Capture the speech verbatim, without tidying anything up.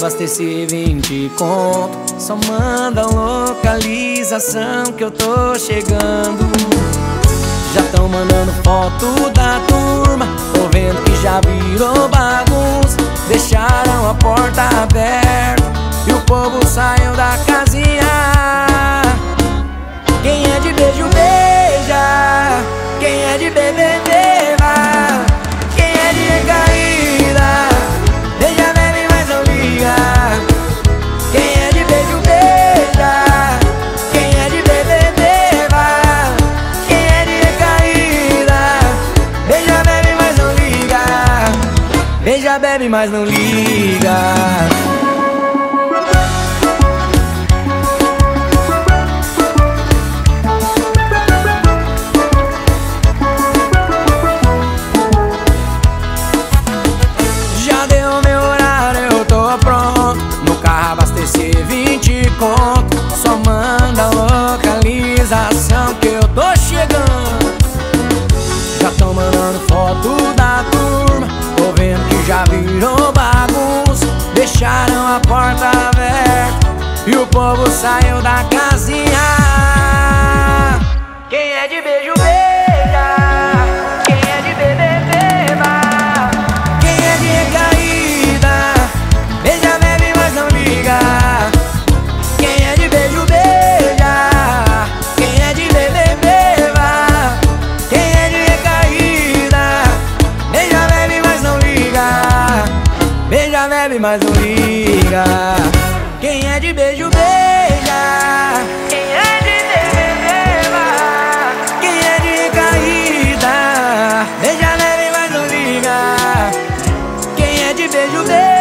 abastecer vinte conto. Só manda localização que eu tô chegando. Já tão mandando foto da turma, tô vendo que já virou bagunça. Deixaram a porta aberta e o povo saiu da casinha. Quem é de beijo, beija. Quem é de beber, beba. Quem é de recaída, beija, bebe, mas não liga. Quem é de beijo, beija. Quem é de beber, beba. Quem é de recaída, beija, bebe, mas não liga. Beija, bebe, mas não liga. Abastecer vinte conto. Só manda localização que eu tô chegando. Já tão mandando foto da turma, tô vendo que já virou bagunça. Deixaram a porta aberta e o povo saiu da casinha. Quem é de beijo, beija. Quem é de beber, beba. Quem é de recaída, beija, bebe, mas não liga. Quem é de beijo, beija. Quem é de beber, beba. Quem é de recaída, beija, bebe, mas não liga. Beija, bebe, mas não liga. Quem é de beijo, beija. Quem é de beber, beba. Quem é de recaída, beija, bebe, mas não liga. Quem é de beijo, beija.